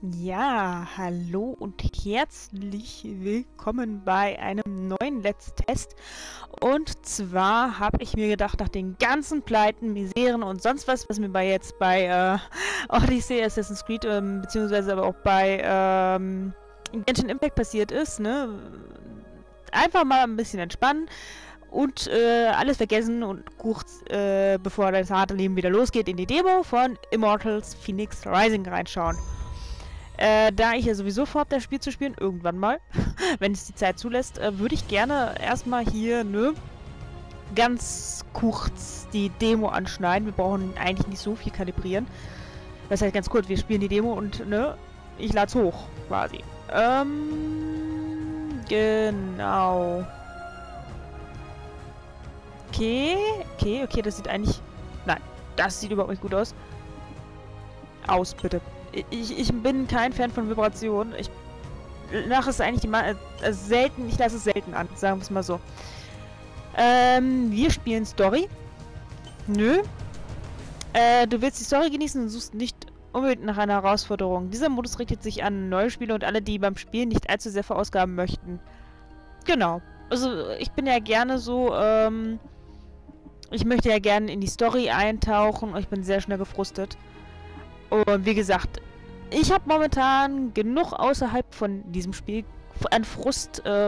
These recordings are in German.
Ja, hallo und herzlich willkommen bei einem neuen Let's Test. Und zwar habe ich mir gedacht, nach den ganzen Pleiten, Miseren und sonst was mir bei Odyssey, Assassin's Creed, beziehungsweise aber auch bei Genshin Impact passiert ist, ne? Einfach mal ein bisschen entspannen und alles vergessen und kurz, bevor das harte Leben wieder losgeht, in die Demo von Immortals Fenyx Rising reinschauen. Da ich ja sowieso vorhabe, das Spiel zu spielen, irgendwann mal, wenn es die Zeit zulässt, würde ich gerne erstmal hier, ne, ganz kurz die Demo anschneiden. Wir brauchen eigentlich nicht so viel kalibrieren. Das heißt ganz kurz, wir spielen die Demo und, ne, ich lade es hoch, quasi. Genau. Okay, das sieht eigentlich... Nein, das sieht überhaupt nicht gut aus. Aus, bitte. Ich bin kein Fan von Vibrationen. Ich lasse es eigentlich selten, ich lasse es selten an, sagen wir es mal so. Wir spielen Story. Nö. Du willst die Story genießen und suchst nicht unbedingt nach einer Herausforderung. Dieser Modus richtet sich an neue Spieler und alle, die beim Spielen nicht allzu sehr verausgaben möchten. Genau. Also, ich bin ja gerne so, ich möchte ja gerne in die Story eintauchen und ich bin sehr schnell gefrustet. Und wie gesagt, ich habe momentan genug außerhalb von diesem Spiel an Frust, ja,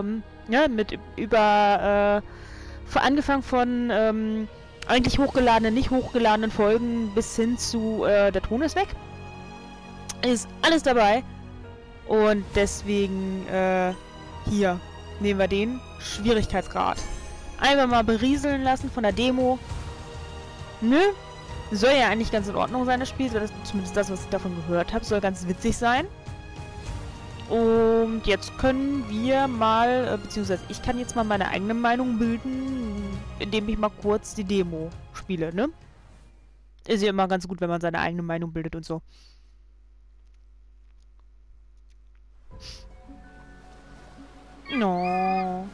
angefangen von eigentlich hochgeladenen, nicht hochgeladenen Folgen bis hin zu der Ton ist weg. Ist alles dabei. Und deswegen, hier nehmen wir den Schwierigkeitsgrad. Einfach mal berieseln lassen von der Demo. Nö. Soll ja eigentlich ganz in Ordnung sein, das Spiel. Das, zumindest das, was ich davon gehört habe, soll ganz witzig sein. Und jetzt können wir mal, beziehungsweise ich kann jetzt mal meine eigene Meinung bilden, indem ich mal kurz die Demo spiele, ne? Ist ja immer ganz gut, wenn man seine eigene Meinung bildet und so. No.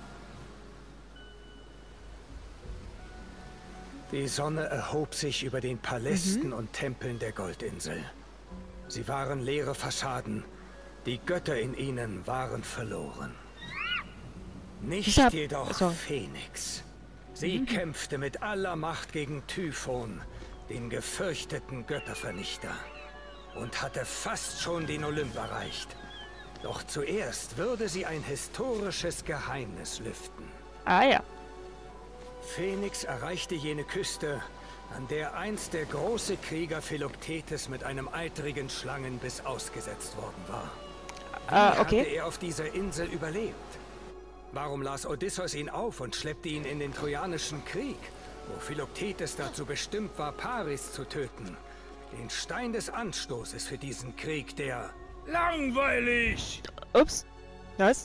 Die Sonne erhob sich über den Palästen und Tempeln der Goldinsel. Sie waren leere Fassaden. Die Götter in ihnen waren verloren. Nicht jedoch Phoenix. Sie kämpfte mit aller Macht gegen Typhon, den gefürchteten Göttervernichter, und hatte fast schon den Olymp erreicht. Doch zuerst würde sie ein historisches Geheimnis lüften. Ah ja. Phoenix erreichte jene Küste, an der einst der große Krieger Philoktetes mit einem eitrigen Schlangenbiss ausgesetzt worden war. Wie hatte er auf dieser Insel überlebt? Warum las Odysseus ihn auf und schleppte ihn in den Trojanischen Krieg, wo Philoktetes dazu bestimmt war, Paris zu töten? Den Stein des Anstoßes für diesen Krieg, der... Langweilig! Ups. Was?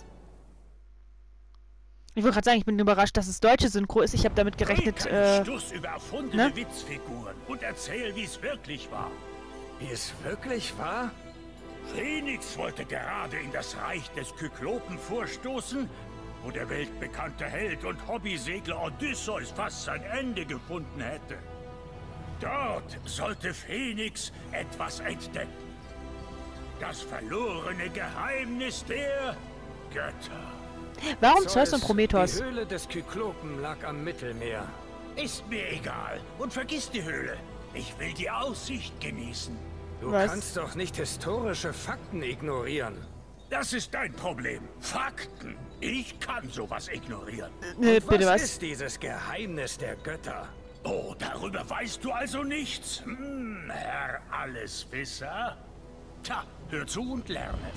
Ich wollte gerade sagen, ich bin überrascht, dass es deutsche Synchro ist. Ich habe damit gerechnet, Stuss über erfundene Witzfiguren und erzähl, wie es wirklich war. Wie es wirklich war? Phoenix wollte gerade in das Reich des Kyklopen vorstoßen, wo der weltbekannte Held und Hobbysegler Odysseus fast sein Ende gefunden hätte. Dort sollte Phoenix etwas entdecken. Das verlorene Geheimnis der Götter. Warum Zeus und Prometheus? Die Höhle des Kyklopen lag am Mittelmeer. Ist mir egal. Und vergiss die Höhle. Ich will die Aussicht genießen. Du kannst doch nicht historische Fakten ignorieren. Das ist dein Problem. Fakten. Ich kann sowas ignorieren. Was ist dieses Geheimnis der Götter? Oh, darüber weißt du also nichts? Herr Alleswisser? Tja, hör zu und lerne.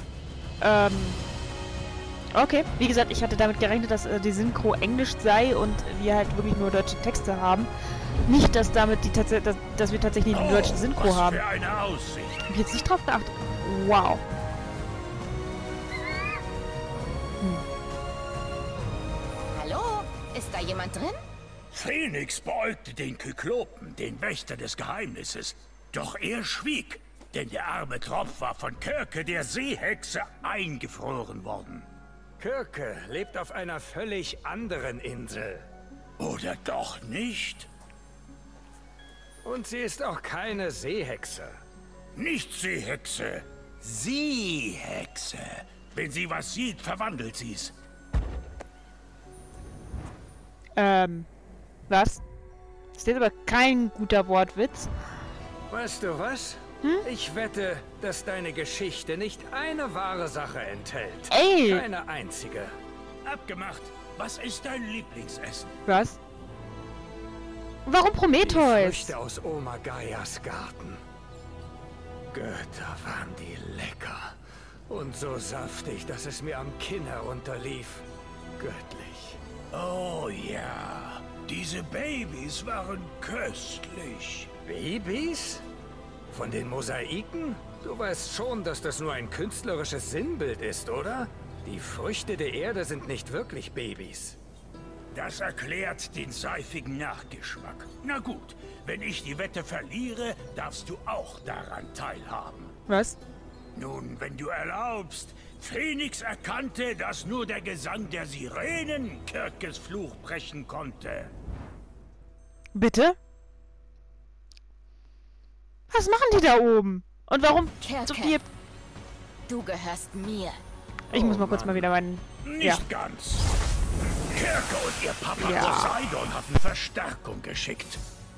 Okay, wie gesagt, ich hatte damit gerechnet, dass die Synchro Englisch sei und wir halt wirklich nur deutsche Texte haben. Nicht, dass damit dass wir tatsächlich eine deutsche Synchro haben. Für eine Aussicht. Hab ich jetzt nicht drauf geachtet. Wow. Hallo? Ist da jemand drin? Phoenix beäugte den Kyklopen, den Wächter des Geheimnisses. Doch er schwieg, denn der arme Tropf war von Kirke, der Seehexe, eingefroren worden. Kirke lebt auf einer völlig anderen Insel. Oder doch nicht? Und sie ist auch keine Seehexe. Nicht Seehexe. Sie, Hexe. Wenn sie was sieht, verwandelt sie's. Was? Ist jetzt aber kein guter Wortwitz. Weißt du was? Ich wette, dass deine Geschichte nicht eine wahre Sache enthält. Ey! Keine einzige. Abgemacht. Was ist dein Lieblingsessen? Was? Warum Die Prometheus? Früchte aus Oma Gaias Garten. Götter, waren die lecker. Und so saftig, dass es mir am Kinn herunterlief. Göttlich. Oh ja, diese Babys waren köstlich. Babys? Von den Mosaiken? Du weißt schon, dass das nur ein künstlerisches Sinnbild ist, oder? Die Früchte der Erde sind nicht wirklich Babys. Das erklärt den seifigen Nachgeschmack. Na gut, wenn ich die Wette verliere, darfst du auch daran teilhaben. Was? Nun, wenn du erlaubst, Phoenix erkannte, dass nur der Gesang der Sirenen Kirkes Fluch brechen konnte. Bitte? Was machen die da oben? Und warum so Kirke, viel... du gehörst mir. Ich muss mal kurz mal wieder meinen... Nicht Ja. ganz. Kirke und ihr Papa Ja. Poseidon hatten Verstärkung geschickt.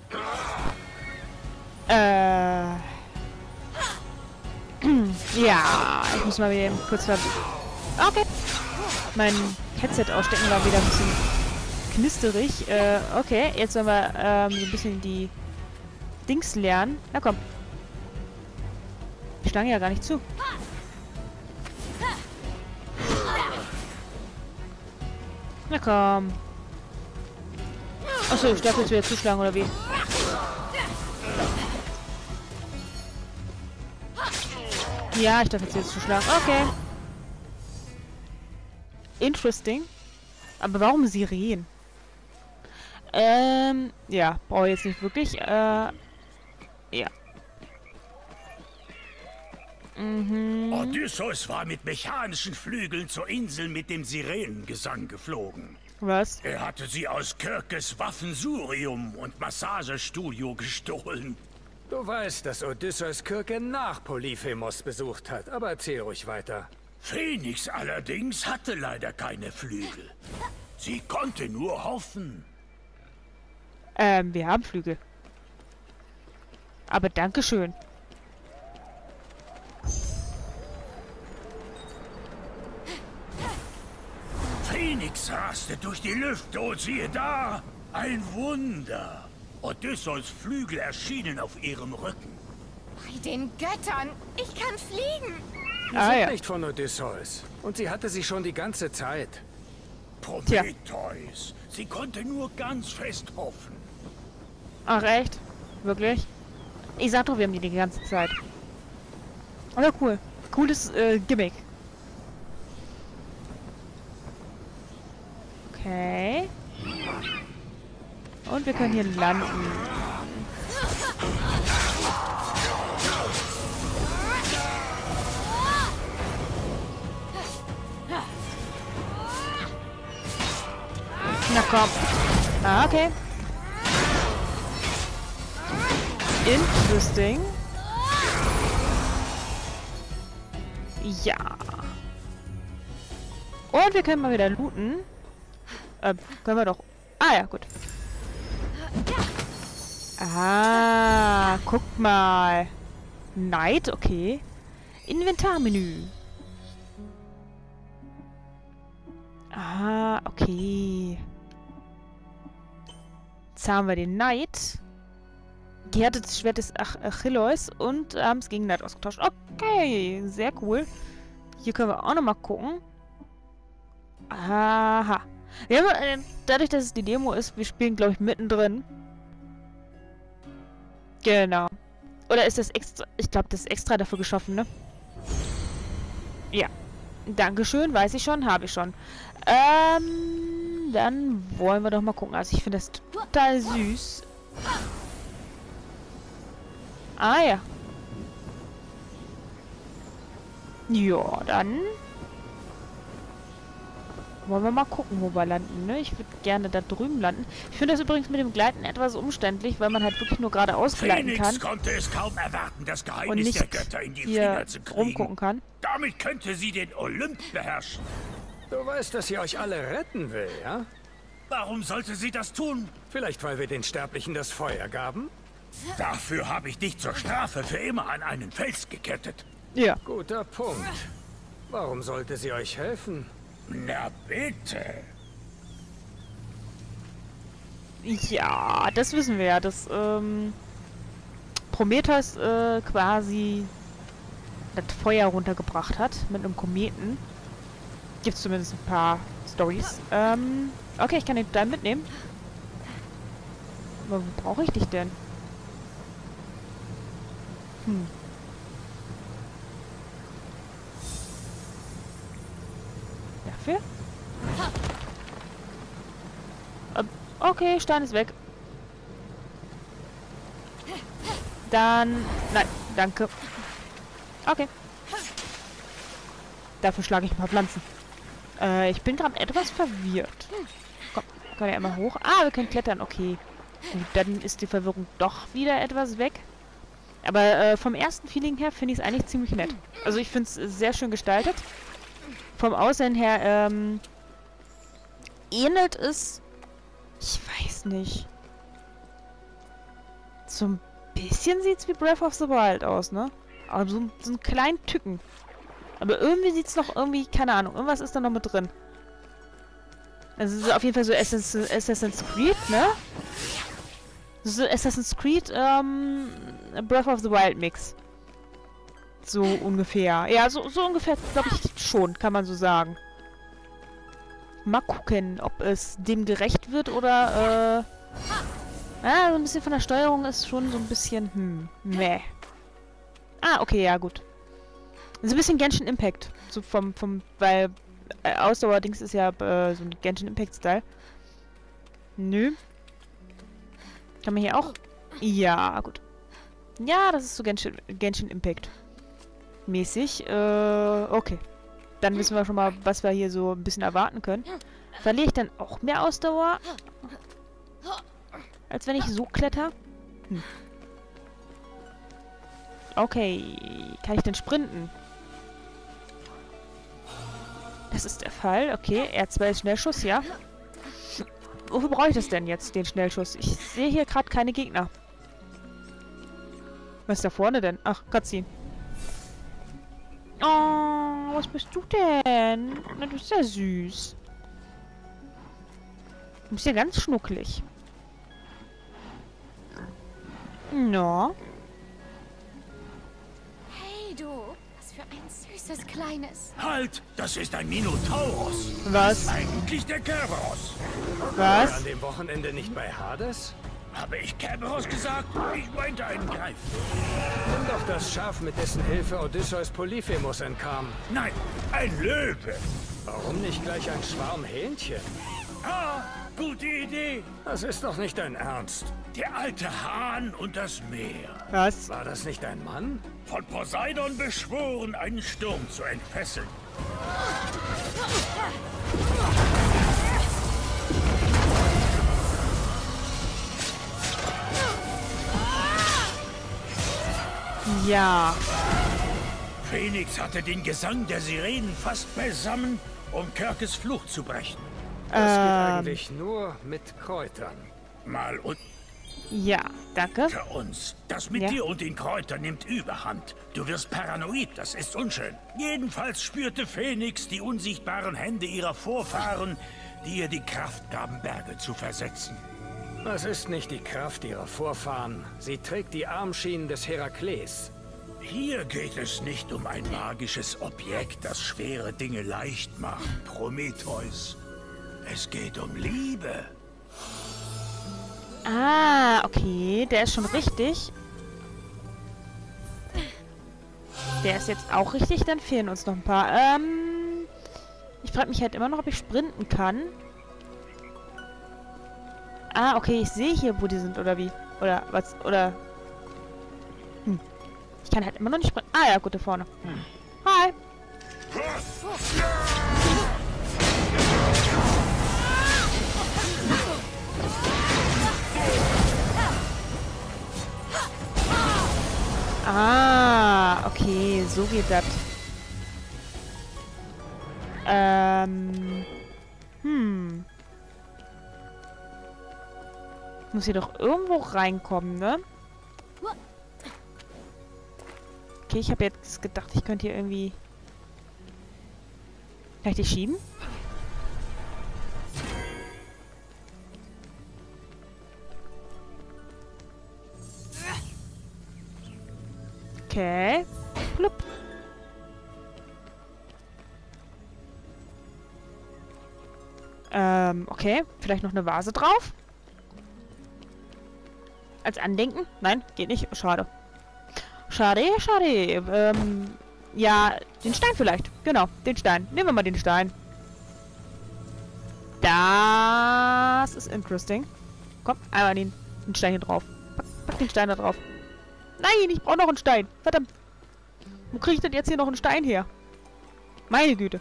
Ja, ich muss mal wieder eben kurz ver... Okay. Mein Headset ausstecken war wieder ein bisschen knisterig. Okay, jetzt sollen wir so ein bisschen die Dings lernen. Na komm. Ich schlage ja gar nicht zu. Na komm. Achso, ich darf jetzt wieder zuschlagen, oder wie? Ja, ich darf jetzt wieder zuschlagen. Okay. Interesting. Aber warum Sirenen? Ja, brauche ich jetzt nicht wirklich. Ja. Odysseus war mit mechanischen Flügeln zur Insel mit dem Sirenengesang geflogen. Was? Er hatte sie aus Kirkes Waffensurium und Massagestudio gestohlen. Du weißt, dass Odysseus Kirke nach Polyphemus besucht hat, aber erzähl ruhig weiter. Phoenix allerdings hatte leider keine Flügel. Sie konnte nur hoffen. Wir haben Flügel. Aber Dankeschön. Phoenix raste durch die Lüfte und siehe da, ein Wunder. Odysseus Flügel erschienen auf ihrem Rücken. Bei den Göttern, ich kann fliegen. Die Ah, sind ja. nicht von Odysseus. Und sie hatte sie schon die ganze Zeit. Prometheus. Sie konnte nur ganz fest hoffen. Ach, echt? Wirklich? Ich sag doch, wir haben die ganze Zeit. Aber cool. Cooles Gimmick. Okay. Und wir können hier landen. Na komm. Ah, okay. Interesting. Ja. Und wir können mal wieder looten. Können wir doch. Ah ja, gut. Ah, guck mal. Night, okay. Inventarmenü. Ah, okay. Jetzt haben wir den Knight. Gehärtetes Schwert des Achilleus und haben es gegen Knight ausgetauscht. Okay, sehr cool. Hier können wir auch nochmal gucken. Aha. Wir haben, dadurch, dass es die Demo ist, wir spielen, glaube ich, mittendrin. Genau. Oder ist das extra? Ich glaube, das ist extra dafür geschaffen, ne? Ja. Dankeschön, weiß ich schon, habe ich schon. Dann wollen wir doch mal gucken. Also ich finde das total süß. Ah ja. Ja, dann Wollen wir mal gucken, wo wir landen, ne? Ich würde gerne da drüben landen. Ich finde das übrigens mit dem Gleiten etwas umständlich, weil man halt wirklich nur geradeaus gleiten kann. Phoenix konnte es kaum erwarten, das Und Geheimnis nicht der Götter in die hier Finger zu kriegen. rumgucken kann. Damit könnte sie den Olymp beherrschen. Du weißt, dass sie euch alle retten will, ja? Warum sollte sie das tun? Vielleicht, weil wir den Sterblichen das Feuer gaben? Dafür habe ich dich zur Strafe für immer an einen Fels gekettet. Ja. Guter Punkt. Warum sollte sie euch helfen? Na bitte. Ja, das wissen wir ja, dass Prometheus quasi das Feuer runtergebracht hat mit einem Kometen. Gibt es zumindest ein paar Storys. Okay, ich kann den dann mitnehmen. Aber wo brauche ich dich denn? Dafür? Okay, Stein ist weg. Dann... Nein, danke. Okay. Dafür schlage ich ein paar Pflanzen. Ich bin gerade etwas verwirrt. Komm, kann ja immer hoch. Ah, wir können klettern. Okay. Gut, dann ist die Verwirrung doch wieder etwas weg. Aber vom ersten Feeling her finde ich es eigentlich ziemlich nett. Also ich finde es sehr schön gestaltet. Vom Aussehen her ähnelt es... Ich weiß nicht. So ein bisschen sieht es wie Breath of the Wild aus, ne? Aber so einen kleinen Tücken. Aber irgendwie sieht es noch irgendwie... Keine Ahnung, irgendwas ist da noch mit drin. Also es ist auf jeden Fall so Assassin's Creed, ne? So Assassin's Creed, Breath of the Wild Mix. So ungefähr. Ja, so ungefähr, glaube ich, schon, kann man so sagen. Mal gucken, ob es dem gerecht wird oder, so ein bisschen von der Steuerung ist schon so ein bisschen, meh. Ah, okay, ja, gut. So ein bisschen Genshin Impact. So weil, Ausdauer-Dings ist ja, so ein Genshin Impact-Style. Nö. Kann man hier auch? Ja, gut. Ja, das ist so Genshin Impact mäßig. Okay. Dann wissen wir schon mal, was wir hier so ein bisschen erwarten können. Verliere ich dann auch mehr Ausdauer? Als wenn ich so kletter? Okay. Kann ich denn sprinten? Das ist der Fall. Okay, R2 ist Schnellschuss, ja. Wofür brauche ich das denn jetzt, den Schnellschuss? Ich sehe hier gerade keine Gegner. Was ist da vorne denn? Ach, Cutscene. Oh, was bist du denn? Na, du bist ja süß. Du bist ja ganz schnucklig. No. Hey, du. Was für ein süßes Kleines. Halt! Das ist ein Minotaurus. Was? Eigentlich der Kerberos. Was? An dem Wochenende nicht bei Hades? Habe ich Kerberos gesagt? Ich meinte einen Greif. Nimm doch das Schaf, mit dessen Hilfe Odysseus Polyphemus entkam. Nein, ein Löwe. Warum nicht gleich ein Schwarm Hähnchen? Ah, gute Idee. Das ist doch nicht dein Ernst. Der alte Hahn und das Meer. Was? War das nicht ein Mann? Von Poseidon beschworen, einen Sturm zu entfesseln. Ja. Phoenix hatte den Gesang der Sirenen fast beisammen, um Kirkes Fluch zu brechen. Das geht eigentlich nur mit Kräutern. Mal unter Ja, danke. uns. Das mit Ja. dir und den Kräutern nimmt Überhand. Du wirst paranoid, das ist unschön. Jedenfalls spürte Phoenix die unsichtbaren Hände ihrer Vorfahren, die ihr die Kraft gaben, Berge zu versetzen. Das ist nicht die Kraft ihrer Vorfahren. Sie trägt die Armschienen des Herakles. Hier geht es nicht um ein magisches Objekt, das schwere Dinge leicht macht, Prometheus. Es geht um Liebe. Ah, okay. Der ist schon richtig. Der ist jetzt auch richtig. Dann fehlen uns noch ein paar. Ich frage mich halt immer noch, ob ich sprinten kann. Ah, okay. Ich sehe hier, wo die sind, oder wie? Oder was? Oder... Ich kann halt immer noch nicht sprinten. Ah ja, gut, da vorne. Hi. So geht das. Muss hier doch irgendwo reinkommen, ne? Okay, ich habe jetzt gedacht, ich könnte hier irgendwie... Kann ich die schieben? Okay. Plupp. Okay. Vielleicht noch eine Vase drauf? Als Andenken? Nein, geht nicht. Schade. Schade, schade. Ja, den Stein vielleicht. Genau, den Stein. Nehmen wir mal den Stein. Das ist interesting. Komm, einmal den Stein hier drauf. Pack den Stein da drauf. Nein, ich brauche noch einen Stein. Verdammt. Wo kriege ich denn jetzt hier noch einen Stein her? Meine Güte.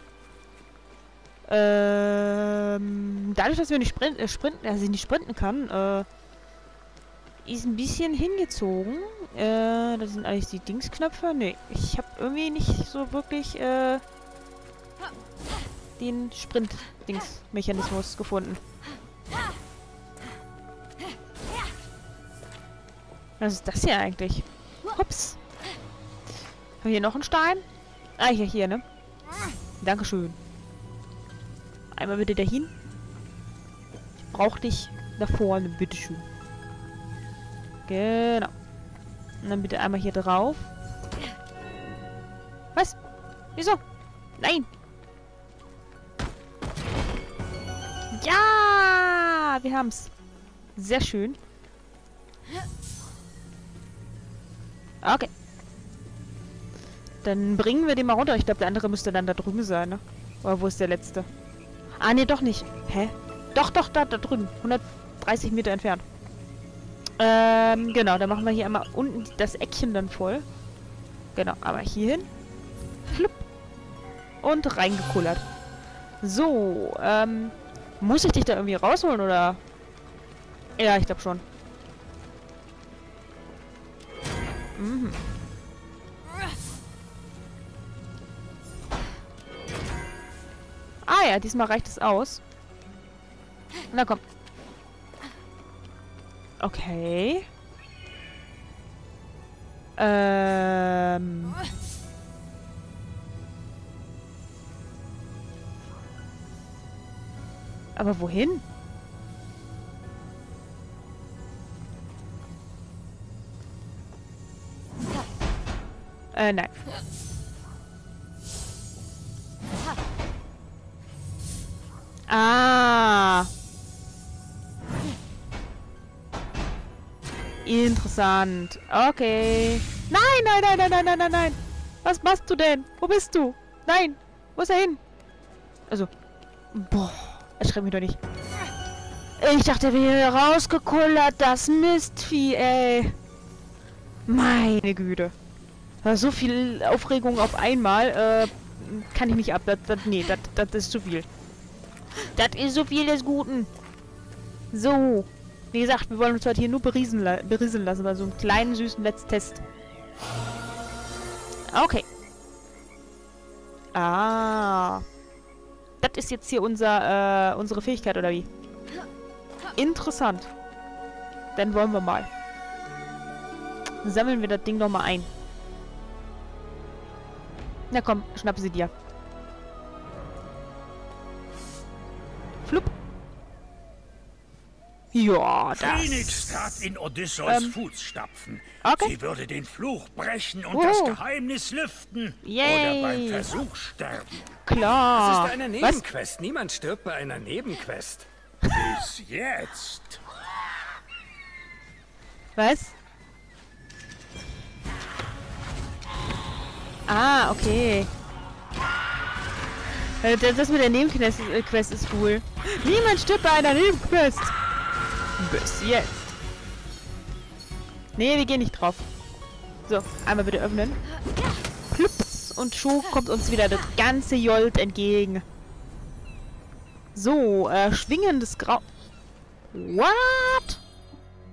Dadurch, dass wir nicht sprinten kann, ist ein bisschen hingezogen. Das sind eigentlich die Dingsknöpfe. Nee, ich habe irgendwie nicht so wirklich den Sprint-Dings-Mechanismus gefunden. Was ist das hier eigentlich? Ups. Haben wir hier noch einen Stein? Ah, hier, ne? Dankeschön. Einmal bitte dahin. Ich brauche dich da vorne, bitteschön. Genau. Und dann bitte einmal hier drauf. Was? Wieso? Nein! Ja! Wir haben's. Sehr schön. Okay. Dann bringen wir den mal runter. Ich glaube, der andere müsste dann da drüben sein, ne? Oder wo ist der letzte? Ah, ne, doch nicht. Hä? Doch, da drüben. 130 Meter entfernt. Genau. Dann machen wir hier einmal unten das Eckchen dann voll. Genau. Aber hier hin. Flupp. Und reingekullert. So, muss ich dich da irgendwie rausholen, oder? Ja, ich glaube schon. Mhm. Ah ja, diesmal reicht es aus. Na komm. Okay. Aber wohin? Nein. Ah. Interessant. Okay. Nein. Was machst du denn? Wo bist du? Nein. Wo ist er hin? Also. Boah. Erschreck mich doch nicht. Ich dachte, er wäre hier rausgekullert. Das Mistvieh, ey. Meine Güte. So viel Aufregung auf einmal, kann ich nicht ab. Nee, das ist zu viel. Das ist so viel des Guten. So. Wie gesagt, wir wollen uns heute hier nur berieseln lassen, bei so einem kleinen, süßen Let's Test. Okay. Ah. Das ist jetzt hier unsere Fähigkeit, oder wie? Interessant. Dann wollen wir mal. Sammeln wir das Ding doch mal ein. Na komm, schnapp sie dir. Flupp. Ja, das... Phoenix trat in Odysseus Fußstapfen. Okay. Sie würde den Fluch brechen und das Geheimnis lüften. Yay. Oder beim Versuch sterben. Klar. Das ist eine Nebenquest. Niemand stirbt bei einer Nebenquest. Bis jetzt. Was? Ah, okay. Das mit der Nebenquest ist cool. Niemand stirbt bei einer Nebenquest. Bis jetzt. Nee, wir gehen nicht drauf. So, einmal bitte öffnen. Plups. Und schon kommt uns wieder das ganze Jolt entgegen. So, schwingendes Grau... What?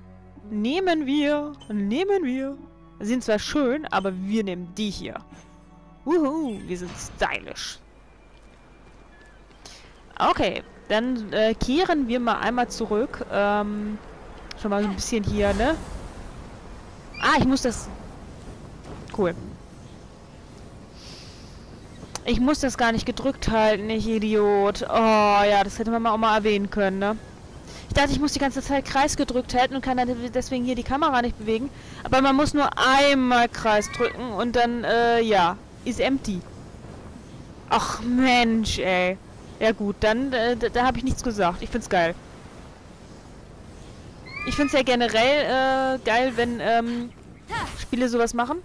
Nehmen wir. Sind zwar schön, aber wir nehmen die hier. Wuhu, wir sind stylisch. Okay, dann kehren wir mal einmal zurück. Schon mal so ein bisschen hier, ne? Ah, ich muss das... Cool. Ich muss das gar nicht gedrückt halten, ich Idiot. Oh, ja, das hätte man auch mal erwähnen können, ne? Ich dachte, ich muss die ganze Zeit Kreis gedrückt halten und kann dann deswegen hier die Kamera nicht bewegen. Aber man muss nur einmal Kreis drücken und dann, ja, ist empty. Ach, Mensch, ey. Ja gut, dann, da habe ich nichts gesagt. Ich find's geil. Ich find's ja generell, geil, wenn, Spiele sowas machen.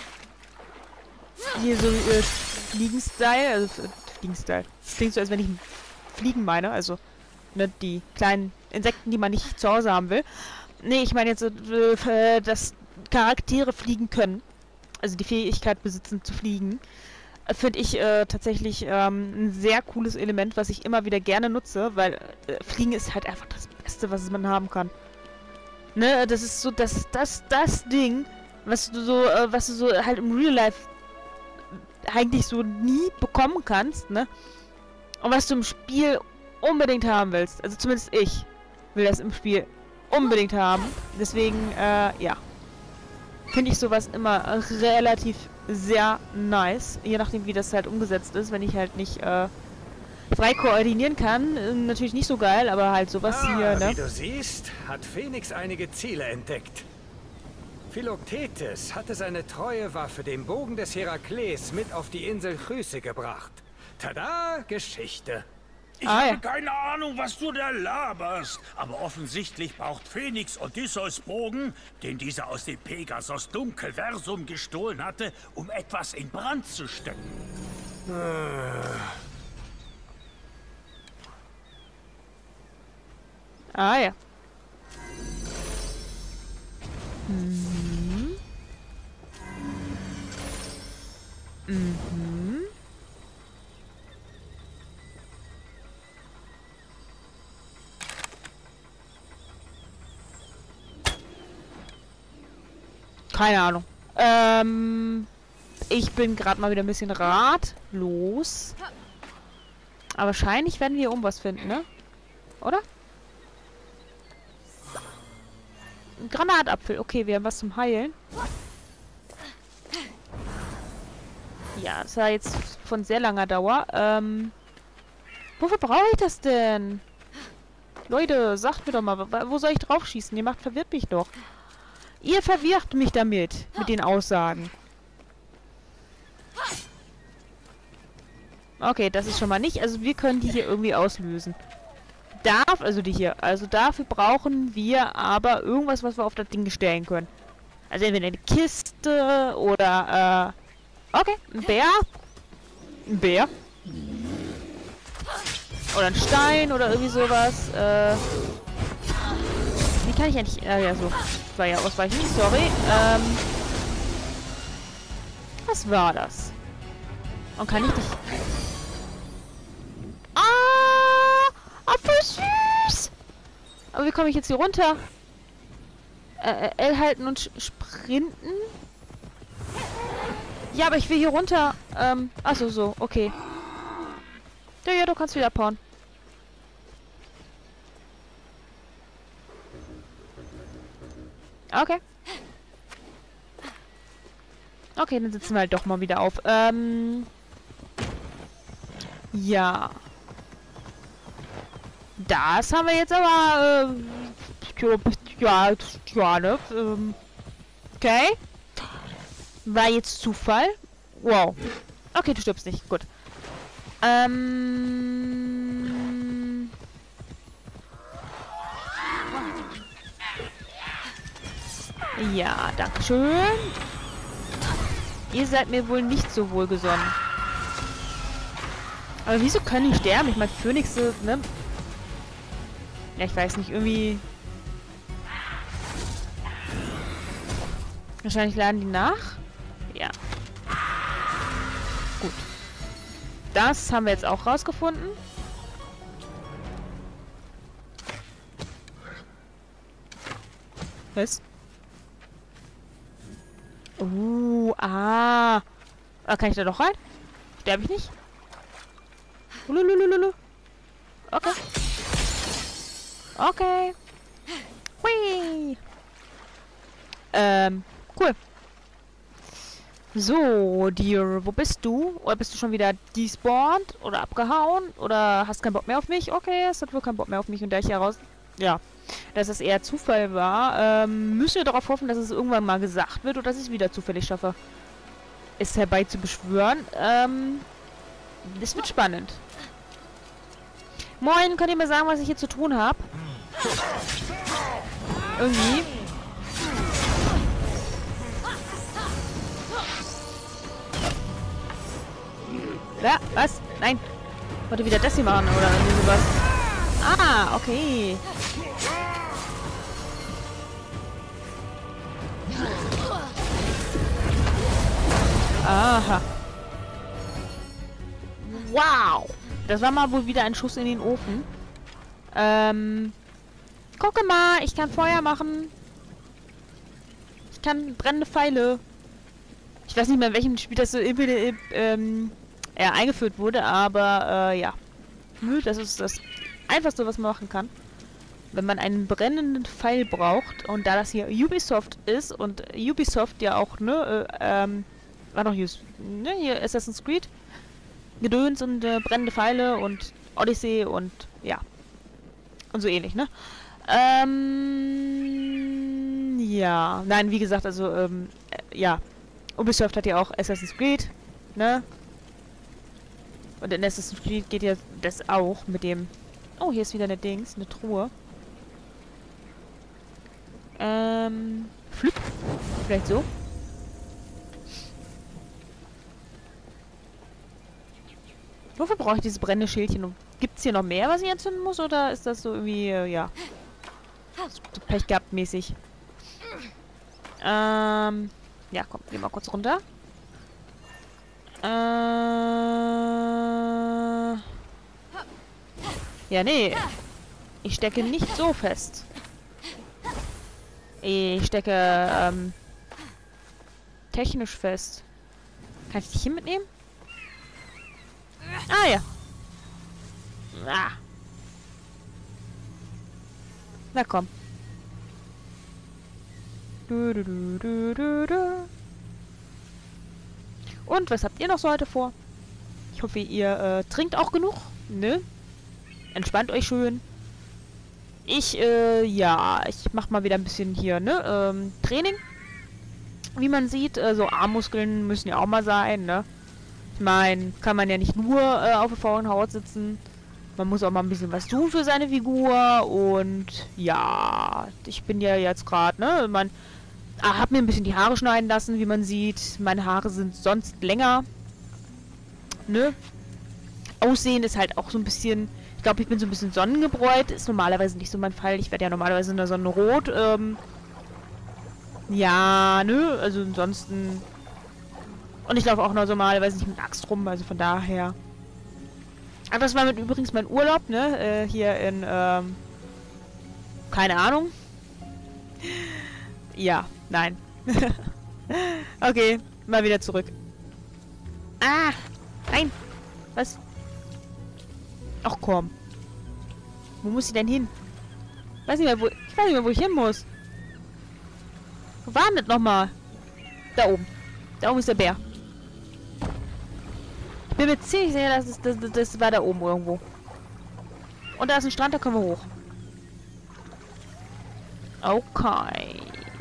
Hier so, Fliegen-Style, also, Fliegen-Style. Das klingt so, als wenn ich Fliegen meine, also, ne, die kleinen Insekten, die man nicht zu Hause haben will. Nee, ich meine jetzt, dass Charaktere fliegen können. Also die Fähigkeit besitzen zu fliegen. Finde ich tatsächlich ein sehr cooles Element, was ich immer wieder gerne nutze, weil Fliegen ist halt einfach das Beste, was man haben kann. Ne, das ist so das Ding, was du so halt im Real Life eigentlich so nie bekommen kannst, ne? Und was du im Spiel unbedingt haben willst. Also zumindest ich will das im Spiel unbedingt haben. Deswegen, ja. Finde ich sowas immer relativ sehr nice. Je nachdem, wie das halt umgesetzt ist. Wenn ich halt nicht, frei koordinieren kann. Natürlich nicht so geil, aber halt sowas hier, ne? Wie du siehst, hat Phoenix einige Ziele entdeckt. Philoktetes hatte seine treue Waffe, den Bogen des Herakles, mit auf die Insel Chryse gebracht. Tada, Geschichte. Ich habe keine Ahnung, was du da laberst. Aber offensichtlich braucht Phoenix Odysseus Bogen, den dieser aus dem Pegasos Dunkelversum gestohlen hatte, um etwas in Brand zu stecken. Ah ja. Mhm. Mhm. Keine Ahnung. Ich bin gerade mal wieder ein bisschen ratlos. Aber wahrscheinlich werden wir hier oben was finden, ne? Oder? Ein Granatapfel. Okay, wir haben was zum Heilen. Ja, das war jetzt von sehr langer Dauer. Wofür brauche ich das denn? Leute, sagt mir doch mal, wo soll ich drauf schießen? Ihr macht verwirrt mich doch. Ihr verwirrt mich damit, mit den Aussagen. Okay, das ist schon mal nicht. Also wir können die hier irgendwie auslösen. Also die hier. Also dafür brauchen wir aber irgendwas, was wir auf das Ding stellen können. Also entweder eine Kiste oder, okay, ein Bär. Ein Bär. Oder ein Stein oder irgendwie sowas. Wie kann ich eigentlich... ja, so. Das war ja ausweichen. Sorry. Was war das? Und kann ich dich... Ah! Apfel süß! Aber wie komme ich jetzt hier runter? L halten und sprinten? Ja, aber ich will hier runter. Achso, so. Okay. Ja, du kannst wieder abhauen. Okay. Okay, dann sitzen wir halt doch mal wieder auf. Ja. Das haben wir jetzt aber, ja, ne? Okay. War jetzt Zufall. Wow. Okay, du stirbst nicht. Gut. Ja, danke schön. Ihr seid mir wohl nicht so wohlgesonnen. Aber wieso können die sterben? Ich meine, Phönixe, ne? Ja, ich weiß nicht, irgendwie... Wahrscheinlich laden die nach. Ja. Gut. Das haben wir jetzt auch rausgefunden. Was? Ah. Oder kann ich da doch rein? Sterbe ich nicht? Lululululu. Okay. Okay. Hui. Cool. So, Dear, wo bist du? Oder bist du schon wieder despawned? Oder abgehauen? Oder hast keinen Bock mehr auf mich? Okay, es hat wohl keinen Bock mehr auf mich. Und da ich hier raus... Ja, dass es eher Zufall war, müssen wir darauf hoffen, dass es irgendwann mal gesagt wird oder dass ich es wieder zufällig schaffe, es herbei zu beschwören. Das wird spannend. Moin, könnt ihr mir sagen, was ich hier zu tun habe? Irgendwie. Ja, was? Nein. Ich wollte wieder das hier machen oder irgendwie sowas. Ah, okay. Aha. Wow. Das war mal wohl wieder ein Schuss in den Ofen. Gucke mal, ich kann Feuer machen. Ich kann brennende Pfeile. Ich weiß nicht mehr, in welchem Spiel das so eingeführt wurde, aber ja. Das ist das Einfachste, was man machen kann. Wenn man einen brennenden Pfeil braucht und da das hier Ubisoft ist und Ubisoft ja auch, ne, war doch hier Assassin's Creed, Gedöns und brennende Pfeile und Odyssey und ja. Und so ähnlich, ne? Ja. Nein, wie gesagt, also, ja. Ubisoft hat ja auch Assassin's Creed, ne? Und in Assassin's Creed geht ja das auch mit dem... Oh, hier ist wieder eine Dings, eine Truhe. Flip. Vielleicht so. Wofür brauche ich diese brennende Schildchen? Gibt es hier noch mehr, was ich entzünden muss? Oder ist das so irgendwie, ja... So Pech gehabt mäßig. Ja, komm, geh mal kurz runter. Ja, nee. Ich stecke nicht so fest. Ich stecke, technisch fest. Kann ich dich hier mitnehmen? Ah, ja. Ah. Na komm. Und was habt ihr noch so heute vor? Ich hoffe, ihr trinkt auch genug, ne? Entspannt euch schön. Ja, ich mach mal wieder ein bisschen hier, ne? Training. Wie man sieht, so Armmuskeln müssen ja auch mal sein, ne? Ich meine, kann man ja nicht nur auf der faulen Haut sitzen. Man muss auch mal ein bisschen was tun für seine Figur. Und ja, ich bin ja jetzt gerade, ne? Hab mir ein bisschen die Haare schneiden lassen, wie man sieht. Meine Haare sind sonst länger. Ne? Aussehen ist halt auch so ein bisschen... Ich glaube, ich bin so ein bisschen sonnengebräut. Ist normalerweise nicht so mein Fall. Ich werde ja normalerweise in der Sonne rot. Ja, ne? Also ansonsten... Und ich laufe auch normalerweise nicht mit Axt rum. Also von daher... Aber das war übrigens mein Urlaub, ne? Hier in... keine Ahnung. Ja, nein. Okay, mal wieder zurück. Ah! Nein! Was? Ach komm. Wo muss sie denn hin? Ich weiß nicht mehr, wo ich hin muss. Wo war denn das nochmal? Da oben. Da oben ist der Bär. Ich bin mir ziemlich sicher, das war da oben irgendwo. Und da ist ein Strand, da können wir hoch. Okay.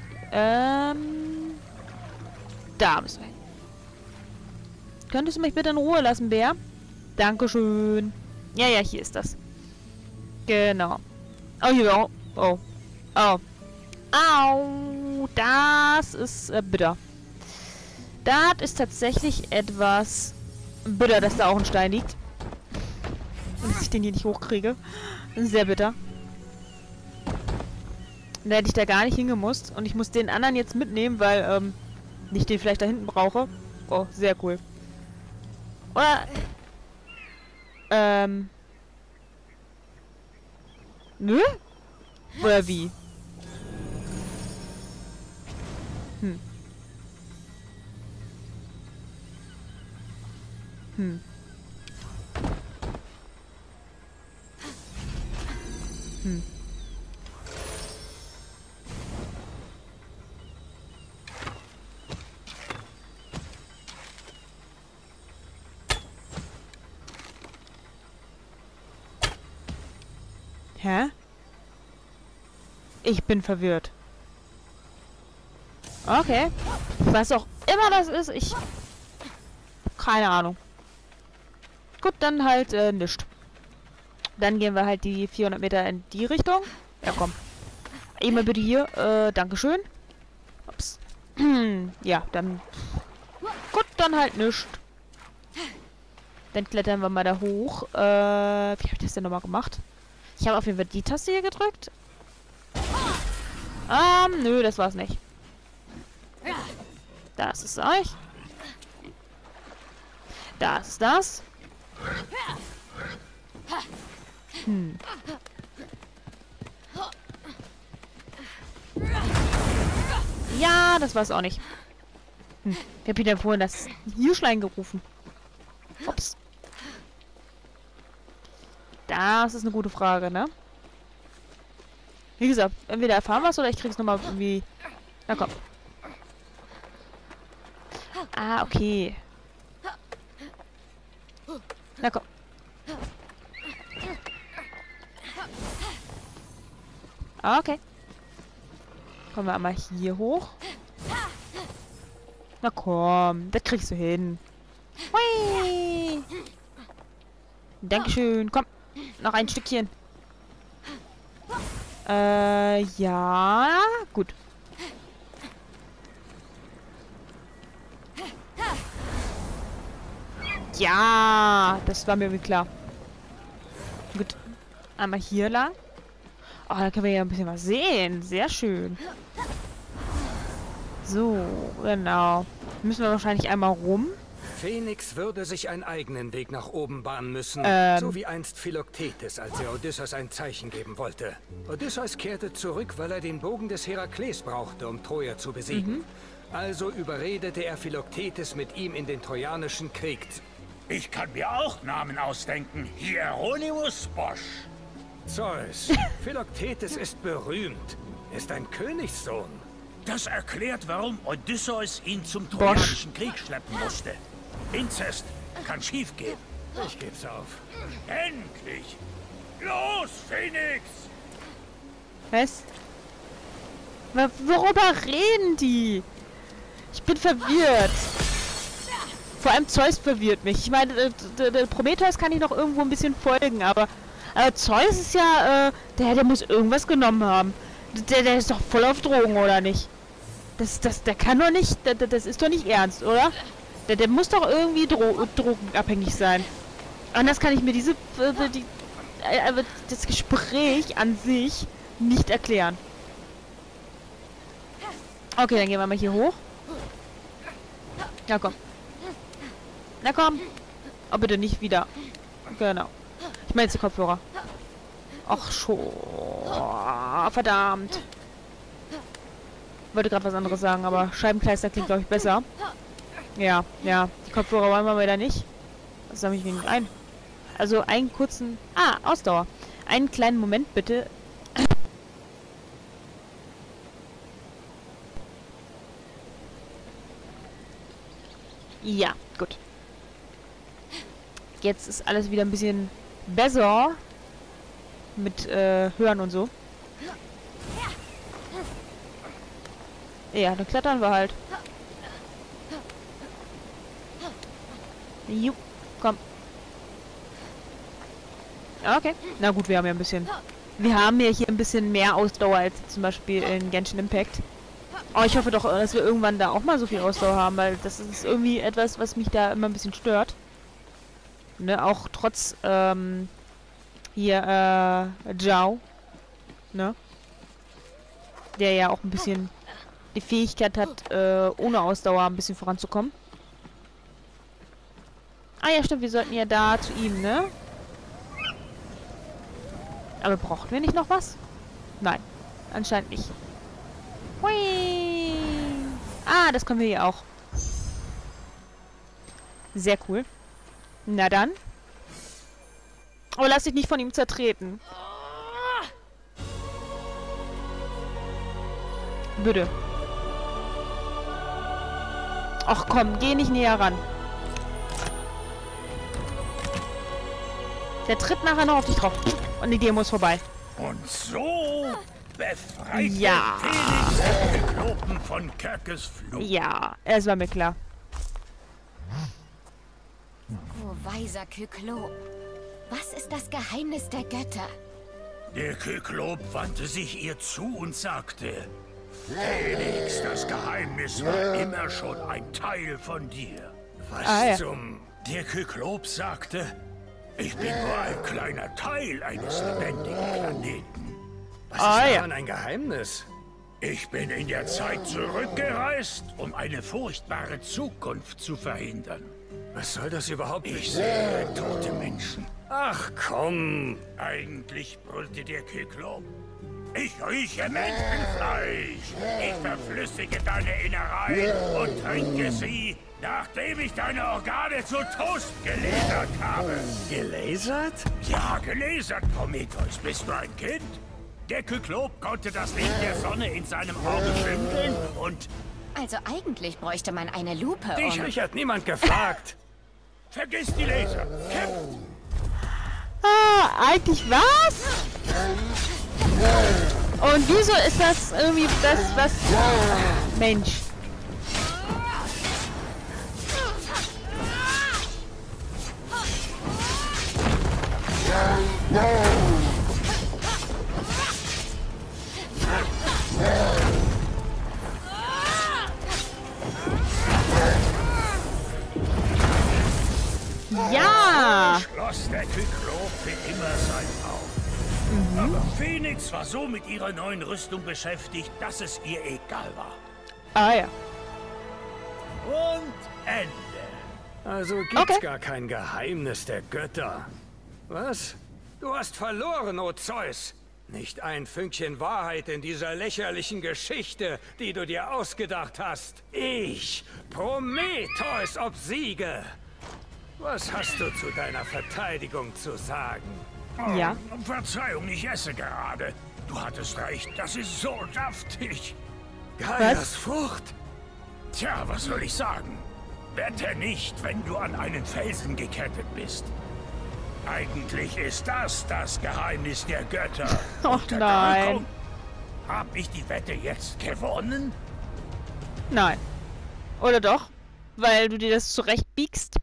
Da müssen wir hin. Könntest du mich bitte in Ruhe lassen, Bär? Dankeschön. Ja, ja, hier ist das. Genau. Oh, hier. Oh. Oh. Oh. Au. Das ist bitter. Das ist tatsächlich etwas bitter, dass da auch ein Stein liegt. Und dass ich den hier nicht hochkriege. Sehr bitter. Da hätte ich da gar nicht hingemusst. Und ich muss den anderen jetzt mitnehmen, weil ich den vielleicht da hinten brauche. Oh, sehr cool. Oder... Nö? Oder wie? Hm. Hm. Hä? Ich bin verwirrt. Okay. Was auch immer das ist, ich... Keine Ahnung. Gut, dann halt nischt. Dann gehen wir halt die 400 Meter in die Richtung. Ja, komm. Einmal bitte hier. Dankeschön. Ups. Ja, dann... Gut, dann halt nischt. Dann klettern wir mal da hoch. Wie habe ich das denn nochmal gemacht? Ich habe auf jeden Fall die Taste hier gedrückt. Nö, das war's nicht. Das ist euch. Das ist das. Hm. Ja, das war's auch nicht. Hm. Ich hab wieder vorhin das Hirschlein gerufen. Ups. Das ist eine gute Frage, ne? Wie gesagt, entweder erfahren wir es oder ich krieg's nochmal irgendwie... Na komm. Ah, okay. Na komm. Okay. Kommen wir einmal hier hoch. Na komm, das kriegst du hin. Hui. Dankeschön. Komm, noch ein Stückchen. Ja, gut. Ja, das war mir irgendwie klar. Gut. Einmal hier lang. Oh, da können wir ja ein bisschen was sehen. Sehr schön. So, genau. Müssen wir wahrscheinlich einmal rum. Phoenix würde sich einen eigenen Weg nach oben bahnen müssen, so wie einst Philoktetes, als er Odysseus ein Zeichen geben wollte. Odysseus kehrte zurück, weil er den Bogen des Herakles brauchte, um Troja zu besiegen. Also überredete er Philoktetes, mit ihm in den Trojanischen Krieg. Ich kann mir auch Namen ausdenken. Hieronymus Bosch. Zeus, Philoktetes ist berühmt, ist ein Königssohn. Das erklärt, warum Odysseus ihn zum Trojanischen Krieg schleppen musste. Inzest kann schiefgehen. Ich geb's auf. Endlich! Los, Phoenix! Was? Worüber reden die? Ich bin verwirrt. Vor allem Zeus verwirrt mich. Ich meine, der Prometheus kann ich noch irgendwo ein bisschen folgen, aber Zeus ist ja, der muss irgendwas genommen haben. Der ist doch voll auf Drogen, oder nicht? Der kann doch nicht, das ist doch nicht ernst, oder? Der muss doch irgendwie drogenabhängig sein. Anders kann ich mir das Gespräch an sich nicht erklären. Okay, dann gehen wir mal hier hoch. Ja, komm. Na komm. Oh, bitte nicht wieder. Genau. Ich meine jetzt die Kopfhörer. Ach schon. Verdammt. Wollte gerade was anderes sagen, aber Scheibenkleister klingt, glaube ich, besser. Ja, die Kopfhörer wollen wir wieder nicht. Das sammle ich mir nicht ein. Also einen kurzen... Ausdauer. Einen kleinen Moment, bitte. Ja, gut. Jetzt ist alles wieder ein bisschen besser. Mit Hören und so. Ja, dann klettern wir halt. Jupp, komm. Okay. Na gut, wir haben ja ein bisschen... Wir haben ja hier ein bisschen mehr Ausdauer als zum Beispiel in Genshin Impact. Aber ich hoffe doch, dass wir irgendwann da auch mal so viel Ausdauer haben, weil das ist irgendwie etwas, was mich da immer ein bisschen stört. Ne, auch trotz, hier, Zhao. Ne? Der ja auch ein bisschen die Fähigkeit hat, ohne Ausdauer ein bisschen voranzukommen. Ah ja, stimmt, wir sollten ja da zu ihm, ne? Aber brauchen wir nicht noch was? Nein, anscheinend nicht. Hui! Ah, das können wir hier auch. Sehr cool. Na dann. Aber lass dich nicht von ihm zertreten. Bitte. Ach komm, geh nicht näher ran. Der tritt nachher noch auf dich drauf. Und die Demo ist vorbei. Und so befreit Ja. der Felix den Kyklopen von Kerkes Fluch. Ja, es war mir klar. Oh, weiser Kyklop. Was ist das Geheimnis der Götter? Der Kyklop wandte sich ihr zu und sagte: Felix, das Geheimnis war immer schon ein Teil von dir. Was ja. zum... Der Kyklop sagte: Ich bin nur ein kleiner Teil eines lebendigen Planeten. Was ist daran ein Geheimnis? Ich bin in der Zeit zurückgereist, um eine furchtbare Zukunft zu verhindern. Was soll das überhaupt Ich nicht sehe tote Menschen. Ach komm. Eigentlich brüllte der Kyklop: Ich rieche Menschenfleisch. Ich verflüssige deine Innereien und trinke sie, nachdem ich deine Organe zu Toast gelasert habe. Gelasert? Ja, gelasert, Prometheus. Bist du ein Kind? Der Kyklop konnte das Licht der Sonne in seinem Auge bündeln und... Also eigentlich bräuchte man eine Lupe, Dich hat niemand gefragt. Vergiss die Laser. Kämpft! Ah, eigentlich was? Und wieso ist das irgendwie das, was... Mensch. Ja! Schloss der Kyklop für immer sein Auge. Aber Phoenix war so mit ihrer neuen Rüstung beschäftigt, dass es ihr egal war. Ah ja. Und Ende. Also gibt's Okay. gar kein Geheimnis der Götter. Was? Du hast verloren, o Zeus. Nicht ein Fünkchen Wahrheit in dieser lächerlichen Geschichte, die du dir ausgedacht hast. Ich, Prometheus, obsiege. Was hast du zu deiner Verteidigung zu sagen? Ja. Verzeihung, ich esse gerade. Du hattest recht, das ist so saftig. Gaias Frucht? Tja, was soll ich sagen? Wette nicht, wenn du an einen Felsen gekettet bist. Eigentlich ist das das Geheimnis der Götter. Och nein. Hab ich die Wette jetzt gewonnen? Nein. Oder doch? Weil du dir das zurechtbiegst?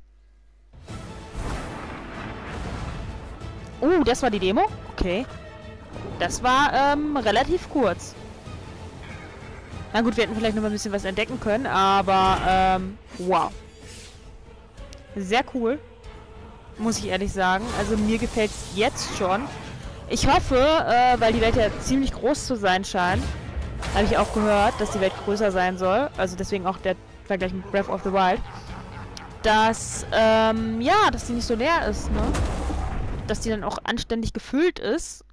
Das war die Demo? Okay. Das war, relativ kurz. Na gut, wir hätten vielleicht noch mal ein bisschen was entdecken können, aber, wow. Sehr cool. Muss ich ehrlich sagen. Also mir gefällt es jetzt schon. Ich hoffe, weil die Welt ja ziemlich groß zu sein scheint, habe ich auch gehört, dass die Welt größer sein soll. Also deswegen auch der Vergleich mit Breath of the Wild. Dass, ja, dass die nicht so leer ist, ne? Dass die dann auch anständig gefüllt ist.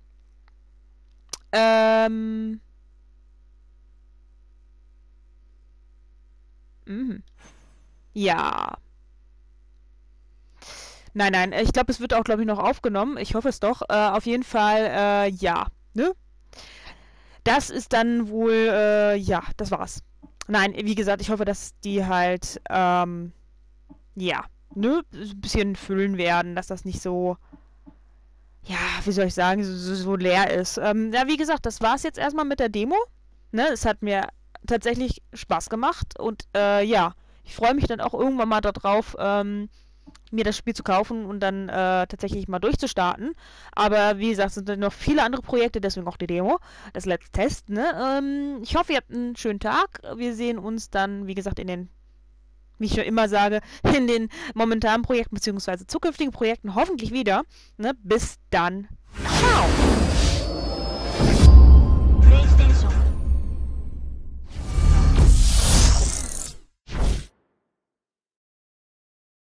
Ja. Nein, ich glaube, es wird auch, glaube ich, noch aufgenommen. Ich hoffe es doch. Auf jeden Fall, ja. Ne? Das ist dann wohl, ja, das war's. Nein, wie gesagt, ich hoffe, dass die halt, ja, ne, ein bisschen füllen werden, dass das nicht so, ja, wie soll ich sagen, so leer ist. Ja, wie gesagt, das war's jetzt erstmal mit der Demo. Ne, es hat mir tatsächlich Spaß gemacht und, ja, ich freue mich dann auch irgendwann mal darauf, mir das Spiel zu kaufen und dann tatsächlich mal durchzustarten. Aber wie gesagt, es sind noch viele andere Projekte, deswegen auch die Demo, das Let's Test. Ne? Ich hoffe, ihr habt einen schönen Tag. Wir sehen uns dann, wie gesagt, in den, wie ich schon immer sage, in den momentanen Projekten bzw. zukünftigen Projekten hoffentlich wieder. Ne? Bis dann. Ciao!